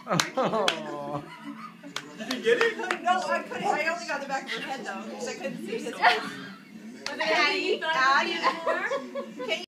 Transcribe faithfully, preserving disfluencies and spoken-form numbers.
Oh. Did you get it? No, I couldn't. I only got the back of her head though, because I couldn't see his face. Was it Addi? Addi?